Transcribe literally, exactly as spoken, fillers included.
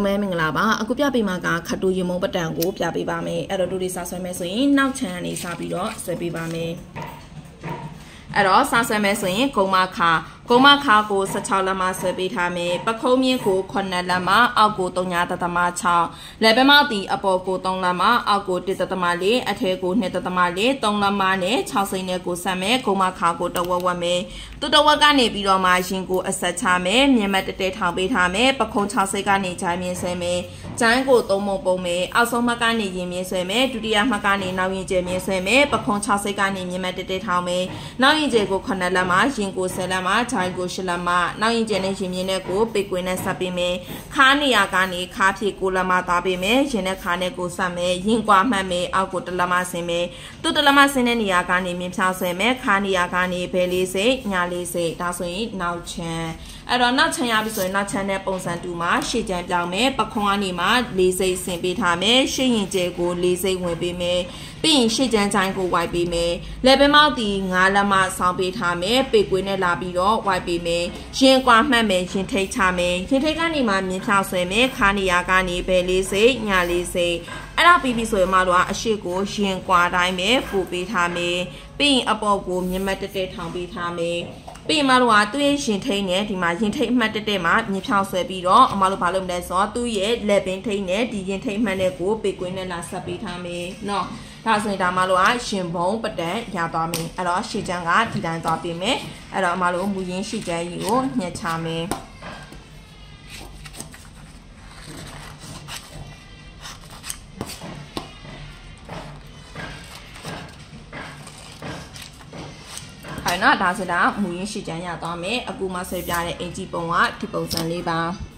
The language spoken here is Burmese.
မဲမင်္ဂလာပါအခုပြပေးမှာကခတူရေမုံပတံကိုပြပေးပါမယ်အဲ့တော့တို့တွေစာဆွဲမယ်ဆိုရင်နောက်ချမ်းကနေစပြီးတော့ဆွဲပေးပါမယ်အဲ့တော့စာဆွဲမယ်ဆိုရင်ဂုံမခါဂုံမခါကို十六လက်မဆွဲပေးထားမယ်ပခုံးမြင့်ကိုခုနှစ်လက်မအောက်ကိုသုံးညာတသမ၆လက်ပမောက်တီအပေါ်ကိုသုံးလက်မအောက်ကိုတစ်တသမလေးအထဲကိုနှစ်တသမလေးသုံးလက်မနဲ့၆စိမ့်နဲ့ကိုဆက်မယ်ဂုံမခါကိုတဝက်ဝက်မယ်တူတဝက်ကနေပြီးတော့မှရင်ကိုအဆက်ချမယ်မြင်မတက်တက်ထောင်ပေးထားမယ်ပခုံး၆စိမ့်ကနေဂျိုင်းမြင်ဆွဲမယ်ဂျိုင်းကိုသုံးပုံပုံမယ်အောက်ဆုံးမှတ်ကနေရင်မြင်ဆွဲမယ်ဒုတိယမှတ်ကနေနောက်ရင်ကျမြင်ဆွဲမယ်ပခုံး၆စိမ့်ကနေမြင်မတက်တက်ထောင်မယ်နောက်ရင်ကျကိုခုနှစ်လက်မရင်ကိုဆယ်လက်မဂျိုင်းကိုရှစ်လက်မနောက်ရင်ကျနဲ့ရင်မြင်နဲ့ကိုပိတ်ကွင်းနဲ့ဆက်ပေးမယ်ခါနေရာကနေခါဖြည့်ကိုလက်မသားပေးမယ်ရင်နဲ့ခါနဲ့ကိုဆက်မယ်ရင်ကွာမှတ်မယ်အောက်ကိုတလက်မဆင်းမယ်တူတလက်မဆင်းတဲ့နေရာကနေမြင်ဖြားဆွဲမယ်ခါနေရာကနေဘဲလေးစိတ်ညာလေးစိတ်ဒါဆိုရင်နောက်ချမ်းအဲ့တော့နောက်ချမ်းရပြီဆိုရင်နောက်ချမ်းတဲ့ပုံစံတူမှာရှေ့ချမ်းပြောင်းမယ်ပခုံးကနေမှလေးစိတ်ဆင်ပေးထားမယ်ရှေ့ရင်ကျဲကိုလေးစိတ်ဝင်ပေးမယ်ပြီးရင်ရှေ့ချမ်းချိုင်းကိုဝိုက်ပေးမယ်လက်ပင်မောက်တီငါးလက်မဆောင်းပေးထားမယ်ပေကွေးနဲ့လာပြီးတော့ဝိုက်ပေးမယ်ရင်ကွာမှတ်မယ်ရင်ထိတ်ချမယ်ရင်ထိတ်ကနေမှမြင်းဖြောက်ဆွဲမယ်ခါနေရာကနေဘဲလေးစိတ်ညာလေးစိတ်အဲ့ဒါပြီးပြီဆိုရင်မှတော့အရှိကိုရင်ကွာတိုင်းပဲပို့ပေးထားမယ်ပြီးရင်အပေါ်ကိုမြင်မတက်တက်ထောင်ပေးထားမယ်ပြီးမှတော့သူ့ရဲ့ရင်ထိတ်နဲ့ဒီမှာရင်ထိတ်အမှတ်တက်တက်မှာမြင်းဖြောက်ဆွဲပြီးတော့အမတို့ဘာလုပ်မလဲဆိုတော့သူ့ရဲ့လက်ပင်ထိတ်နဲ့ဒီရင်ထိတ်မှတ်နဲ့ကိုပေကွေးနဲ့လာဆက်ပေးထားမယ်နော်ဒါဆိုရင်ဒါမှလို့အရှင်ဘုံပတန်ရသွားမယ်အဲ့တော့ရှေ့ချမ်းကဒီတိုင်းသွားပြင်မယ်အဲ့တော့အမလို့မူရင်းရှေ့ချမ်းကြီးကိုညှက်ချမယ်အဲ့တော့ဒါဆိုတာမူရင်းရှေ့ချမ်းရသွားမယ်အခုမှဆွဲပြတဲ့အင်ဂျီပုံကဒီပုံစံလေးပါ